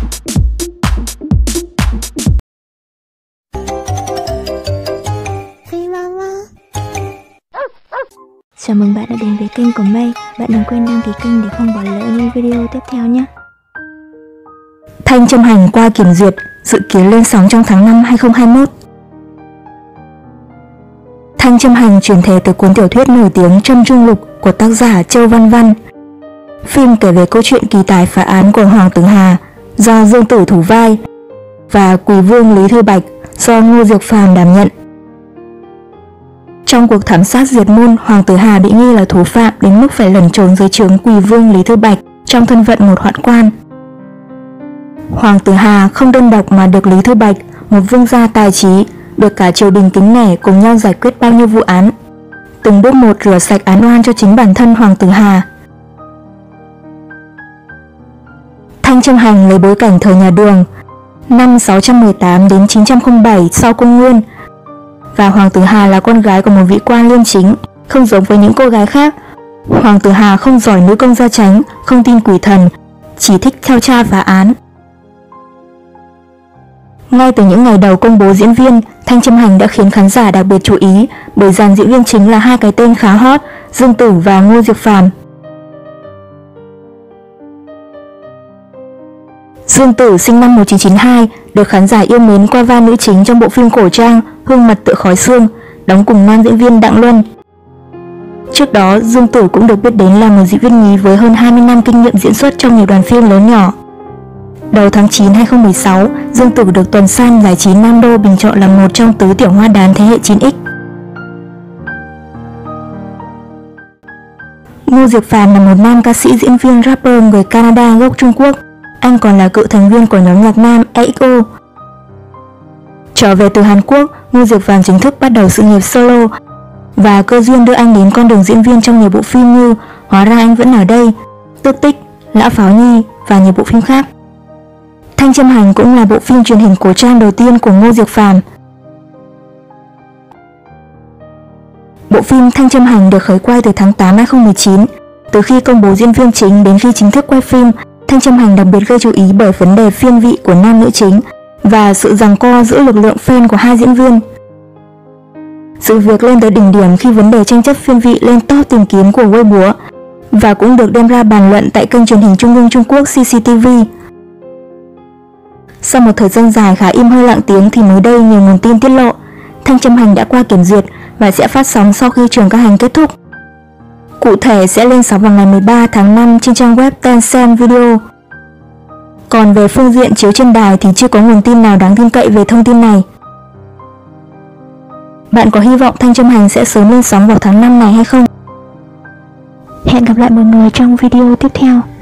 Chào mừng bạn đã đến với kênh của Mây. Bạn đừng quên đăng ký kênh để không bỏ lỡ những video tiếp theo nhé. Thanh Trâm Hành qua kiểm duyệt, dự kiến lên sóng trong tháng 5 2021. Thanh Trâm Hành chuyển thể từ cuốn tiểu thuyết nổi tiếng Trâm Trung Lục của tác giả Châu Văn Văn. Phim kể về câu chuyện kỳ tài phá án của Hoàng Tử Hà do Dương Tử thủ vai và Quỳ Vương Lý Thư Bạch do Ngô Diệc Phàm đảm nhận. Trong cuộc thảm sát diệt môn, Hoàng Tử Hà bị nghi là thủ phạm đến mức phải lẩn trốn dưới trướng Quỳ Vương Lý Thư Bạch trong thân phận một hoạn quan. Hoàng Tử Hà không đơn độc mà được Lý Thư Bạch, một vương gia tài trí, được cả triều đình kính nể, cùng nhau giải quyết bao nhiêu vụ án, từng bước một rửa sạch án oan cho chính bản thân Hoàng Tử Hà. Thanh Trâm Hành lấy bối cảnh thời nhà Đường, năm 618 đến 907 sau Công nguyên, và Hoàng Tử Hà là con gái của một vị quan liêm chính. Không giống với những cô gái khác, Hoàng Tử Hà không giỏi nữ công gia chánh, không tin quỷ thần, chỉ thích theo cha phá án. Ngay từ những ngày đầu công bố diễn viên, Thanh Trâm Hành đã khiến khán giả đặc biệt chú ý bởi dàn diễn viên chính là hai cái tên khá hot, Dương Tử và Ngô Diệc Phàm. Dương Tử sinh năm 1992, được khán giả yêu mến qua vai nữ chính trong bộ phim cổ trang Hương Mật Tựa Khói Xương, đóng cùng nam diễn viên Đặng Luân. Trước đó, Dương Tử cũng được biết đến là một diễn viên nhí với hơn 20 năm kinh nghiệm diễn xuất trong nhiều đoàn phim lớn nhỏ. Đầu tháng 9 2016, Dương Tử được Tuần San Giải trí Nam Đô bình chọn là một trong tứ tiểu hoa đán thế hệ 9X. Ngô Diệc Phàm là một nam ca sĩ diễn viên rapper người Canada gốc Trung Quốc. Anh còn là cựu thành viên của nhóm nhạc nam EXO. Trở về từ Hàn Quốc, Ngô Diệc Phàm chính thức bắt đầu sự nghiệp solo, và cơ duyên đưa anh đến con đường diễn viên trong nhiều bộ phim như Hóa Ra Anh Vẫn Ở Đây, Tước Tích, Lã Pháo Nhi và nhiều bộ phim khác. Thanh Trâm Hành cũng là bộ phim truyền hình cổ trang đầu tiên của Ngô Diệc Phàm. Bộ phim Thanh Trâm Hành được khởi quay từ tháng 8 2019. Từ khi công bố diễn viên chính đến khi chính thức quay phim, Thanh Trâm Hành đặc biệt gây chú ý bởi vấn đề phiên vị của nam nữ chính và sự giằng co giữa lực lượng fan của hai diễn viên. Sự việc lên tới đỉnh điểm khi vấn đề tranh chấp phiên vị lên top tìm kiếm của Weibo và cũng được đem ra bàn luận tại kênh truyền hình Trung ương Trung Quốc CCTV. Sau một thời gian dài khá im hơi lặng tiếng thì mới đây nhiều nguồn tin tiết lộ Thanh Trâm Hành đã qua kiểm duyệt và sẽ phát sóng sau khi trường ca hành kết thúc. Cụ thể sẽ lên sóng vào ngày 13 tháng 5 trên trang web Tencent Video. Còn về phương diện chiếu trên đài thì chưa có nguồn tin nào đáng tin cậy về thông tin này. Bạn có hy vọng Thanh Trâm Hành sẽ sớm lên sóng vào tháng 5 này hay không? Hẹn gặp lại mọi người trong video tiếp theo.